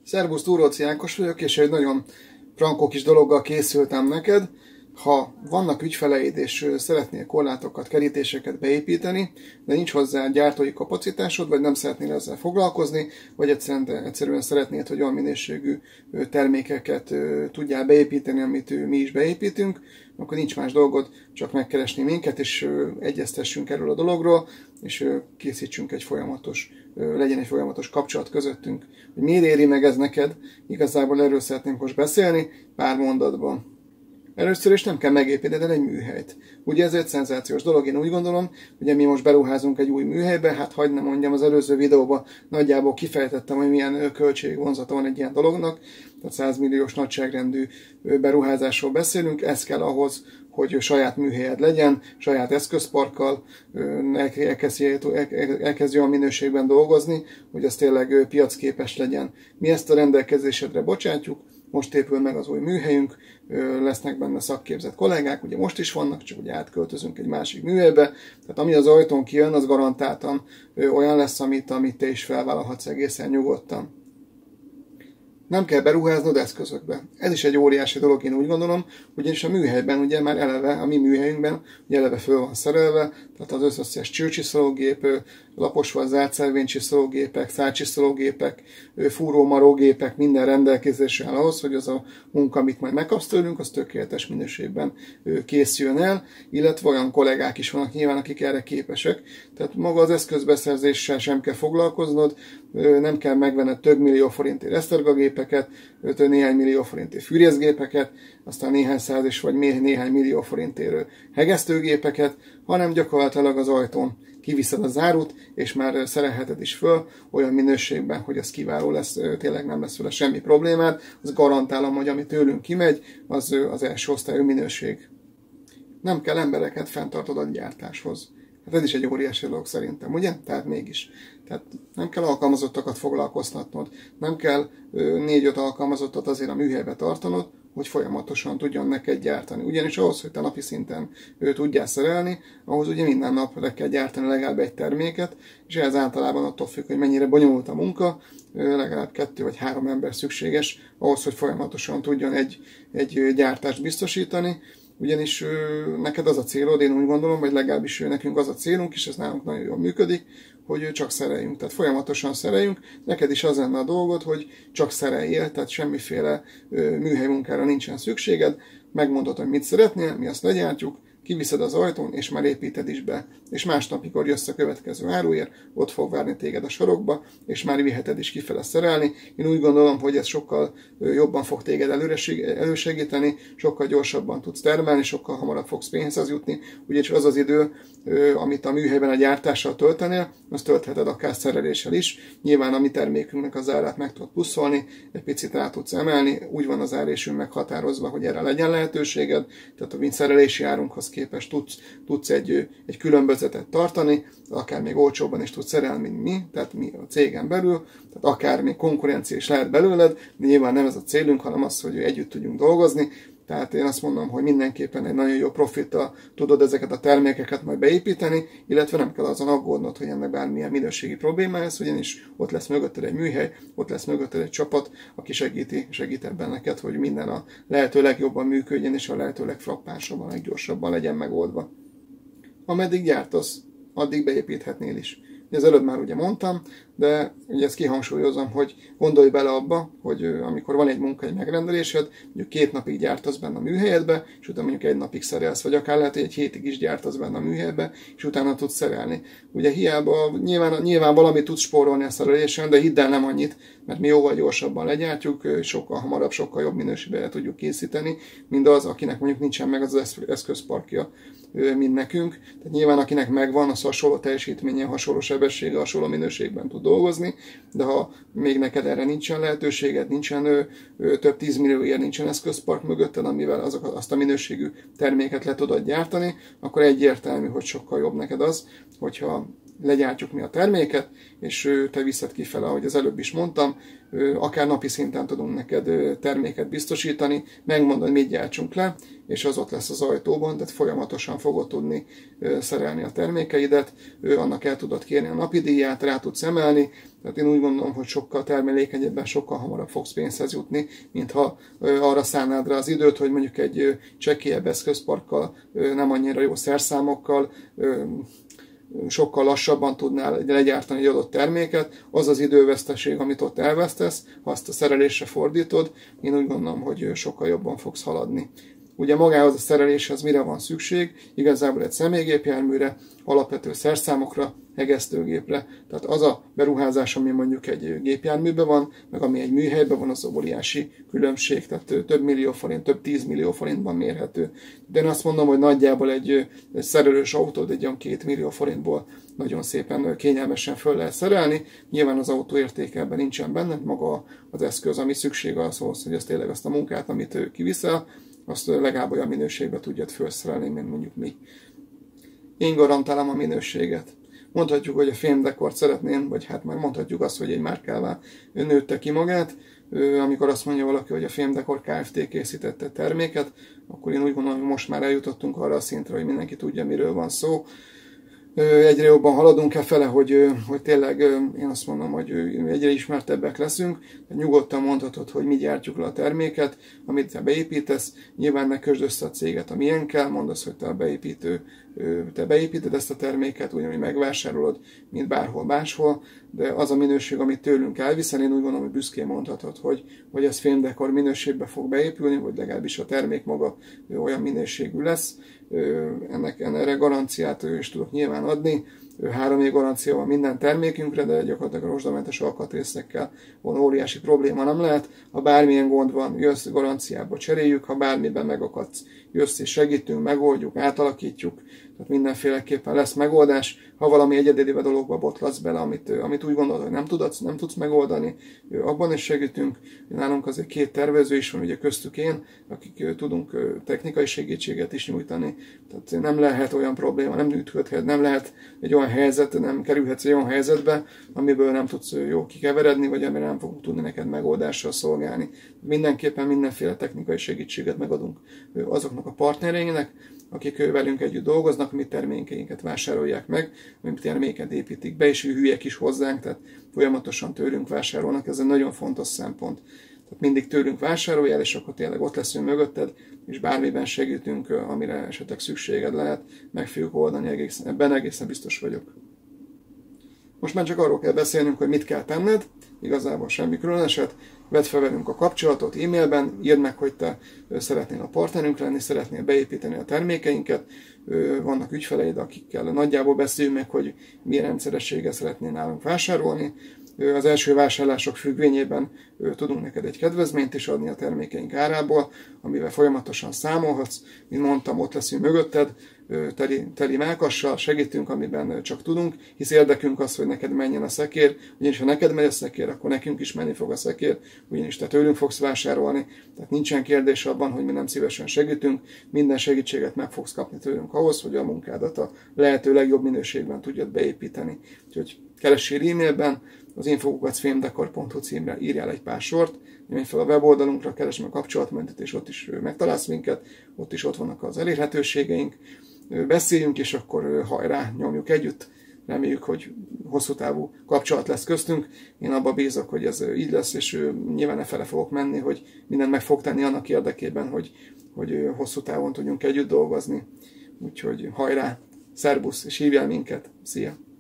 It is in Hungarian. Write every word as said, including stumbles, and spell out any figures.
Szerbusz, Túróci Ákos vagyok, és egy nagyon frankó kis dologgal készültem neked. Ha vannak ügyfeleid, és szeretnél korlátokat, kerítéseket beépíteni, de nincs hozzá gyártói kapacitásod, vagy nem szeretnél ezzel foglalkozni, vagy egyszerűen, egyszerűen szeretnéd, hogy olyan minőségű termékeket tudjál beépíteni, amit mi is beépítünk, akkor nincs más dolgod, csak megkeresni minket, és egyeztessünk erről a dologról, és készítsünk egy folyamatos, legyen egy folyamatos kapcsolat közöttünk. Hogy miért éri meg ez neked, igazából erről szeretném most beszélni pár mondatban. Először is nem kell megépítened egy műhelyt. Ugye ez egy szenzációs dolog, én úgy gondolom, hogy mi most beruházunk egy új műhelybe, hát hagyd ne mondjam, az előző videóban nagyjából kifejtettem, hogy milyen költségvonzata van egy ilyen dolognak, tehát száz milliós nagyságrendű beruházásról beszélünk, ez kell ahhoz, hogy saját műhelyed legyen, saját eszközparkkal elkezdj olyan minőségben dolgozni, hogy az tényleg piacképes legyen. Mi ezt a rendelkezésedre bocsátjuk, most épül meg az új műhelyünk, lesznek benne szakképzett kollégák, ugye most is vannak, csak ugye átköltözünk egy másik műhelybe, tehát ami az ajtón kijön, az garantáltan olyan lesz, amit, amit te is felvállalhatsz egészen nyugodtan. Nem kell beruháznod eszközökbe. Ez is egy óriási dolog, én úgy gondolom, ugyanis a műhelyben ugye már eleve, a mi műhelyünkben ugye eleve föl van szerelve, tehát az összes csőcsiszológép, laposval zárt szervénycsiszológépek, szárcsiszológépek, fúrómarógépek, minden rendelkezésre áll ahhoz, hogy az a munka, amit majd megkapsz tőlünk, az tökéletes minőségben készüljön el, illetve olyan kollégák is vannak nyilván, akik erre képesek. Tehát maga az eszközbeszerzéssel sem kell foglalkoznod, nem kell megvenned több millió forintért esztergagépeket, néhány millió forintért fűrészgépeket, aztán néhány száz és vagy néhány millió forintért hegesztőgépeket, hanem gyakorlatilag az ajtón kiviszed a zárút, és már szerelheted is föl olyan minőségben, hogy az kiváló lesz, tényleg nem lesz vele semmi problémád. Az garantálom, hogy ami tőlünk kimegy, az az első osztályú minőség. Nem kell embereket fenntartod a gyártáshoz. Hát ez is egy óriási dolog szerintem, ugye? Tehát mégis. Tehát nem kell alkalmazottakat foglalkoztatnod, nem kell négy-öt alkalmazottat azért a műhelybe tartanod, hogy folyamatosan tudjon neked gyártani. Ugyanis ahhoz, hogy te napi szinten ő tudjál szerelni, ahhoz ugye minden nap le kell gyártani legalább egy terméket, és ez általában attól függ, hogy mennyire bonyolult a munka, legalább kettő vagy három ember szükséges ahhoz, hogy folyamatosan tudjon egy, egy gyártást biztosítani. Ugyanis neked az a célod, én úgy gondolom, vagy legalábbis nekünk az a célunk, és ez nálunk nagyon jól működik, hogy csak szereljünk. Tehát folyamatosan szereljünk. Neked is az lenne a dolgod, hogy csak szereljél, tehát semmiféle műhely munkára nincsen szükséged. Megmondod, hogy mit szeretnél, mi azt legyártjuk, kiviszed az ajtón, és már építed is be. És másnap, mikor jössz a következő áruért, ott fog várni téged a sarokba, és már viheted is kifele szerelni. Én úgy gondolom, hogy ez sokkal jobban fog téged elősegíteni, sokkal gyorsabban tudsz termelni, sokkal hamarabb fogsz pénzhez jutni, ugyanis az az idő, amit a műhelyben a gyártással töltenél, azt töltheted akár szereléssel is. Nyilván a mi termékünknek az árát meg tudod pluszolni, egy picit rá tudsz emelni, úgy van az árésünk meghatározva, hogy erre legyen lehetőséged, tehát a mint szerelési árunkhoz képest tudsz, tudsz egy, egy különbözetet tartani, akár még olcsóbban is tudsz szerelni, mint mi, tehát mi a cégen belül, tehát akár még konkurencia is lehet belőled, de nyilván nem ez a célunk, hanem az, hogy együtt tudjunk dolgozni. Tehát én azt mondom, hogy mindenképpen egy nagyon jó profittal tudod ezeket a termékeket majd beépíteni, illetve nem kell azon aggódnod, hogy ennek bármilyen minőségi probléma lesz, ugyanis ott lesz mögötted egy műhely, ott lesz mögötted egy csapat, aki segíti, segít ebben neked, hogy minden a lehető legjobban működjön, és a lehető legfrappánsabban, leggyorsabban legyen megoldva. Ameddig gyártasz, addig beépíthetnél is. Az előbb már ugye mondtam, de ugye ezt kihangsúlyozom, hogy gondolj bele abba, hogy amikor van egy munka, egy megrendelésed, mondjuk két napig gyártasz benne a műhelyedbe, és utána mondjuk egy napig szerelsz, vagy akár lehet, hogy egy hétig is gyártasz benne a műhelyedbe, és utána tudsz szerelni. Ugye hiába, nyilván, nyilván valamit tudsz spórolni a szerelésen, de hidd el, nem annyit, mert mi jóval gyorsabban legyártjuk, sokkal hamarabb, sokkal jobb minőségben tudjuk készíteni, mint az, akinek mondjuk nincsen meg az eszközparkja, mint nekünk. Tehát nyilván akinek megvan, az hasonló teljesítményen, hasonló sebessége, hasonló minőségben tud dolgozni, de ha még neked erre nincsen lehetőséged, nincsen ö, ö, több tízmillióért, nincsen eszközpark mögötted, amivel azok, azt a minőségű terméket le tudod gyártani, akkor egyértelmű, hogy sokkal jobb neked az, hogyha legyártjuk mi a terméket, és te viszed kifele, ahogy az előbb is mondtam, akár napi szinten tudunk neked terméket biztosítani, megmondod, mit gyártsunk le, és az ott lesz az ajtóban, tehát folyamatosan fogod tudni szerelni a termékeidet, annak el tudod kérni a napi díját, rá tudsz emelni, tehát én úgy gondolom, hogy sokkal termelékenyebben, sokkal hamarabb fogsz pénzhez jutni, mintha arra szánnád rá az időt, hogy mondjuk egy csekélyebb eszközparkkal, nem annyira jó szerszámokkal, sokkal lassabban tudnál legyártani egy adott terméket, az az időveszteség, amit ott elvesztesz, ha azt a szerelésre fordítod, én úgy gondolom, hogy sokkal jobban fogsz haladni. Ugye magához a szereléshez mire van szükség? Igazából egy személygépjárműre, alapvető szerszámokra, hegesztőgépre. Tehát az a beruházás, ami mondjuk egy gépjárműben van, meg ami egy műhelyben van, az óriási különbség, tehát több millió forint, több tízmillió forintban mérhető. De én azt mondom, hogy nagyjából egy, egy szerelős autót egy olyan két millió forintból nagyon szépen kényelmesen föl lehet szerelni. Nyilván az autó értékelben nincsen benne, maga az eszköz, ami szükség az, hogy ez tényleg azt a munkát, amit ő kiviszel, azt legalább olyan minőségben tudjad felszerelni, mint mondjuk mi. Én garantálom a minőséget. Mondhatjuk, hogy a fémdekort szeretném, vagy hát már mondhatjuk azt, hogy egy márkává nőtte ki magát. Amikor azt mondja valaki, hogy a Fémdekor Kft. Készítette terméket, akkor én úgy gondolom, hogy most már eljutottunk arra a szintre, hogy mindenki tudja, miről van szó. Egyre jobban haladunk e fele, hogy, hogy tényleg én azt mondom, hogy egyre ismertebbek leszünk. Nyugodtan mondhatod, hogy mi gyártjuk le a terméket, amit te beépítesz. Nyilván ne kösd össze a céget, amilyen kell, mondd azt, hogy te a beépítő, te beépíted ezt a terméket, ugyanúgy megvásárolod, mint bárhol máshol, de az a minőség, amit tőlünk elviszel, én úgy gondolom, hogy büszkén mondhatod, hogy, hogy ez Fémdekor minőségbe fog beépülni, vagy legalábbis a termék maga olyan minőségű lesz. Ennek, erre garanciát is tudok nyilván adni. Három év garancia van minden termékünkre, de gyakorlatilag a rozsdamentes alkatrészekkel van óriási probléma nem lehet. Ha bármilyen gond van, jössz garanciába cseréljük, ha bármiben megakadsz, jössz és segítünk, megoldjuk, átalakítjuk, tehát mindenféleképpen lesz megoldás. Ha valami egyedüli dologba botlasz bele, amit, amit úgy gondolod, hogy nem tudsz, nem tudsz megoldani, abban is segítünk. Nálunk azért két tervező is van, ugye köztük én, akik tudunk technikai segítséget is nyújtani. Tehát nem lehet olyan probléma, nem ütködhet, nem lehet egy olyan helyzet, nem kerülhetsz egy olyan helyzetbe, amiből nem tudsz jó kikeveredni, vagy amire nem fogunk tudni neked megoldással szolgálni. Mindenképpen mindenféle technikai segítséget megadunk azoknak a partnereinek, akik velünk együtt dolgoznak, mi termékeinket vásárolják meg, mi terméket építik be, és hülyek is hozzánk, tehát folyamatosan tőlünk vásárolnak, ez egy nagyon fontos szempont. Tehát mindig tőlünk vásároljál, és akkor tényleg ott leszünk mögötted, és bármiben segítünk, amire esetleg szükséged lehet, meg fogjuk oldani, egészen, ebben egészen biztos vagyok. Most már csak arról kell beszélnünk, hogy mit kell tenned, igazából semmi különöset. Vedd fel velünk a kapcsolatot e-mailben, írd meg, hogy te szeretnél a partnerünk lenni, szeretnél beépíteni a termékeinket. Vannak ügyfeleid, akikkel nagyjából beszéljünk meg, hogy milyen rendszerességgel szeretnél nálunk vásárolni. Az első vásárlások függvényében tudunk neked egy kedvezményt is adni a termékeink árából, amivel folyamatosan számolhatsz. Mint mondtam, ott leszünk mögötted, teli, teli mákassal, segítünk, amiben csak tudunk, hisz érdekünk az, hogy neked menjen a szekér, ugyanis ha neked megy a szekér, akkor nekünk is menni fog a szekér, ugyanis te tőlünk fogsz vásárolni, tehát nincsen kérdés abban, hogy mi nem szívesen segítünk, minden segítséget meg fogsz kapni tőlünk ahhoz, hogy a munkádat a lehető legjobb minőségben tudjad beépíteni. Úgyhogy keressél e-mailben, az info kukac fémdekor pont hu címre írjál egy pár sort, menj fel a weboldalunkra, keresd meg a kapcsolatmentet, és ott is megtalálsz minket, ott is ott vannak az elérhetőségeink. Beszéljünk, és akkor hajrá, nyomjuk együtt. Reméljük, hogy hosszú távú kapcsolat lesz köztünk. Én abban bízok, hogy ez így lesz, és nyilván e fele fogok menni, hogy mindent meg fog tenni annak érdekében, hogy, hogy hosszú távon tudjunk együtt dolgozni. Úgyhogy hajrá, szerbusz, és hívjál minket. Szia!